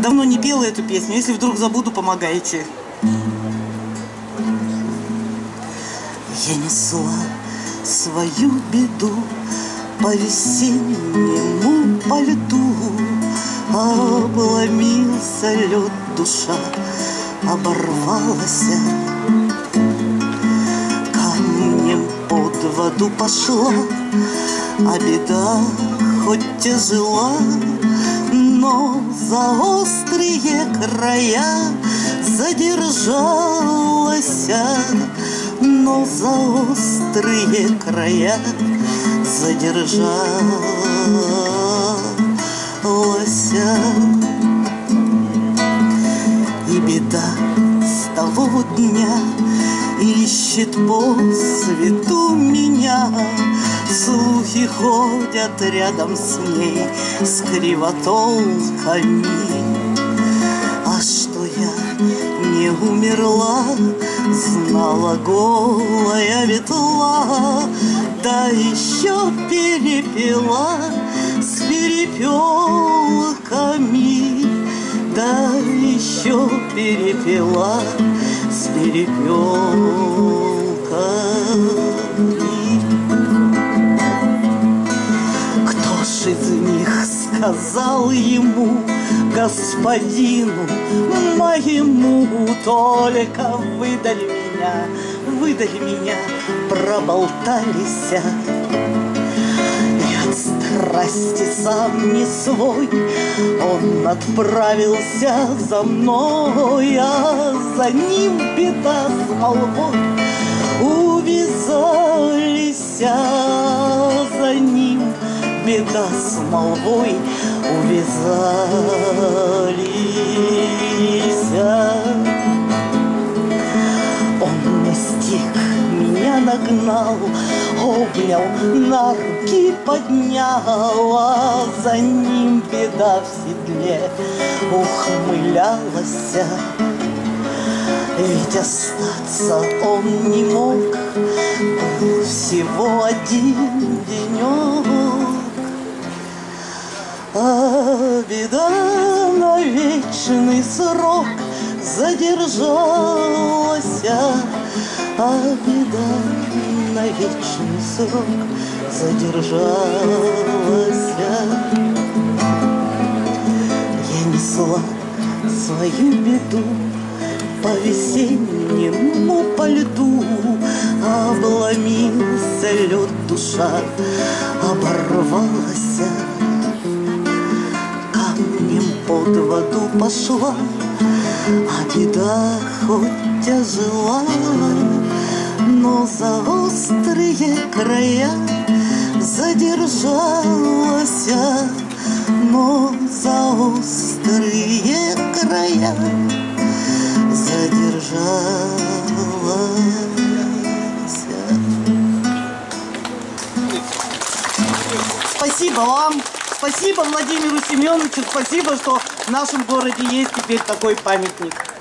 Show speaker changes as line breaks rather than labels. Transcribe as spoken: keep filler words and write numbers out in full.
Давно не пела эту песню. Если вдруг забуду, помогайте. Я несла свою беду по весеннему по льду. Обломился лед, душа оборвалась. Камнем под воду пошла, а беда хоть тяжела, но за острые края задержалась, но за острые края задержалась. И беда с того дня ищет по свету меня. Слухи ходят рядом с ней, с кривотолками. А что я не умерла, знала голая ветла, да еще перепела с перепелками, да еще перепела с перепелками. Из них сказал ему, господину моему, только выдали меня, выдали меня, проболтались. И от страсти сам не свой он отправился за мной, а за ним беда с молвой увязались, а за ним беда с молвой увязались. Он настиг, меня нагнал, обнял, на руки поднял, а за ним беда в седле ухмылялась. Ведь остаться он не мог, был всего один денек. А беда на вечный срок задержалась, а беда на вечный срок задержалась. Я несла свою беду по весеннему по льду, обломился лед, душа оборвалась. Под воду пошла, а беда хоть тяжела, но за острые края задержалась, но за острые края задержалась. Спасибо вам. Спасибо Владимиру Семеновичу, спасибо, что в нашем городе есть теперь такой памятник.